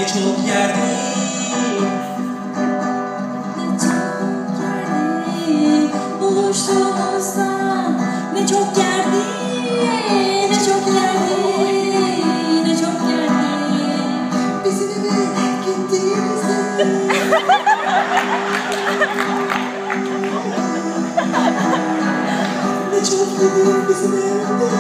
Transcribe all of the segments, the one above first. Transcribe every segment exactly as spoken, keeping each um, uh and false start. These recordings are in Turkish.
çok yerdim. Buluştuğumuzda ne çok geldi, ne çok geldi, ne çok geldi. Bizim eve gittiğimizde ne çok yedim bizim evde.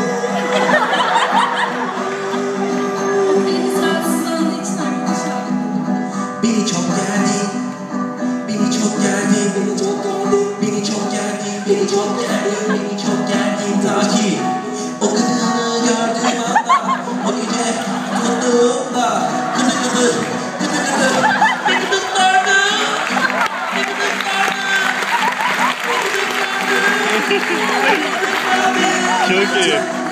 Beni tartışmanın içinden bir şarkı. Beni çok geldi, beni çok geldi, Beni çok geldi. beni çok geldi, beni çok geldi, beni çok geldi. Ta ki o kadını gördüğüm anda, o gece tuttuğumda gıdı gıdı, gıdı gıdı, beni gıdıklardı, beni gıdıklardı, beni gıdıklardı. Çok iyi.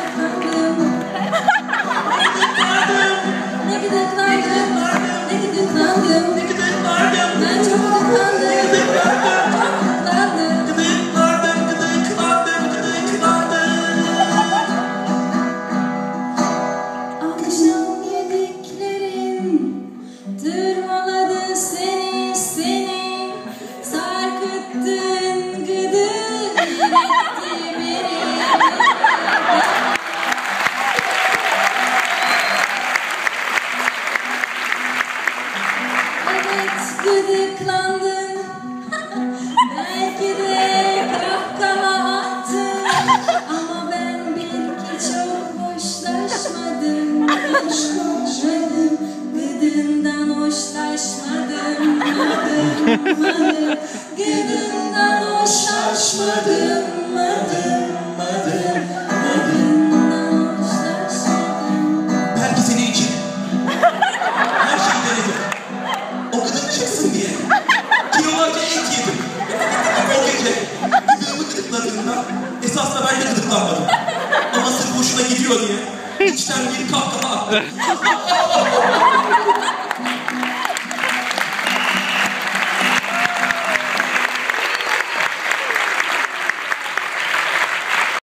Ne gıdıklandım, ne gıdıklandım, Ne gıdıklardım, ben çok gıdıklandım, çok gıdıklandım. gıdıklardım, gıdıklardım, gıdıklardım. Akşam yediklerin tırmaladı seni, seni sarkıttın, gıdık etti beni. Evet, gıdıklandın. Belki de kahkaha attın. Ama ben belki çok hoşlaşmadım. Hoşlaşmadım. Gıdından hoşlaşmadım. Madım, madım. Gıdından hoşlaşmadım. Madım, madım. Gıdından hoşlaşmadım. Belki senin için her şeyi denedim. O gıdık çıksın diye kilolarca et yedim. O gece gıdığımı gıdıkladığında esasında ben de gıdıklanmadım. Ama sırf hoşuna gidiyor diye içten bir kahkaha attım.